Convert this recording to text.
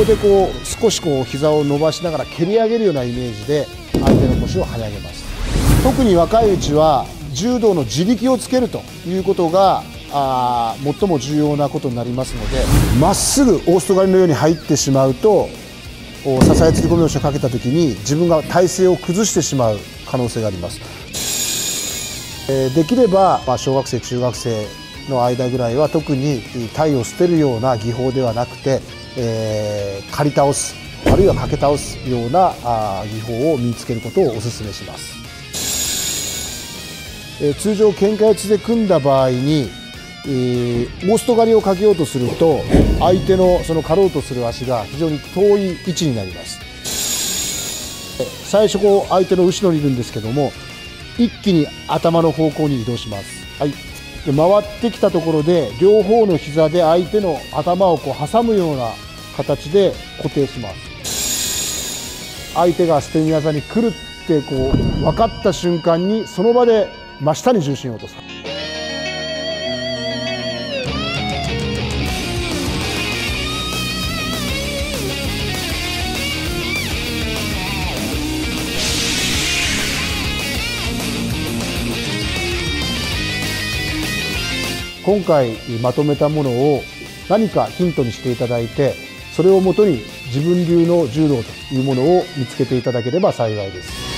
こでこう少しこう膝を伸ばしながら蹴り上げるようなイメージで相手の腰を跳ね上げます。特に若いうちは柔道の自力をつけるということが最も重要なことになりますので、まっすぐオースト狩りのように入ってしまうと支え釣り込み腰をかけた時に自分が体勢を崩してしまう可能性があります。できれば小学生中学生の間ぐらいは特に体を捨てるような技法ではなくて、刈り倒すあるいはかけ倒すような技法を身につけることをお勧めします。通常喧嘩四つで組んだ場合にオースト狩りをかけようとすると相手のその刈ろうとする足が非常に遠い位置になります。最初こう相手の後ろにいるんですけども一気に頭の方向に移動します。はい、で回ってきたところで両方の膝で相手の頭をこう挟むような形で固定します。相手が捨て身技に来るってこう分かった瞬間にその場で真下に重心を落とす。今回まとめたものを何かヒントにしていただいて、それをもとに自分流の柔道というものを見つけていただければ幸いです。